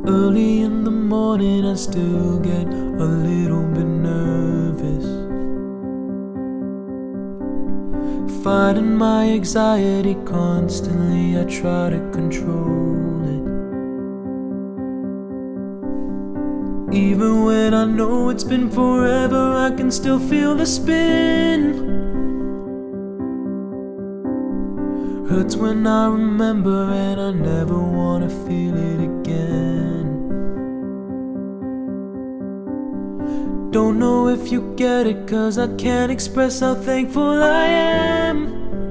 Early in the morning I still get a little bit nervous, fighting my anxiety constantly. I try to control it, even when I know it's been forever. I can still feel the spin. Hurts when I remember, and I never wanna feel it again. Don't know if you get it, 'cause I can't express how thankful I am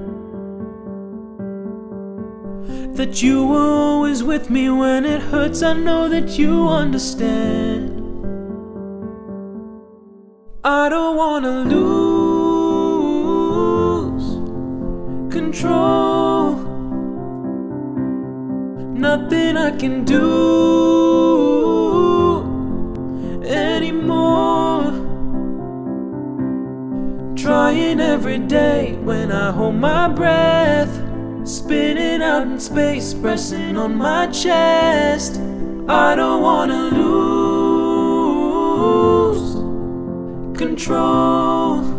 that you were always with me when it hurts. I know that you understand. I don't wanna lose control. Nothing I can do anymore. Trying every day when I hold my breath, spinning out in space, pressing on my chest. I don't wanna lose control.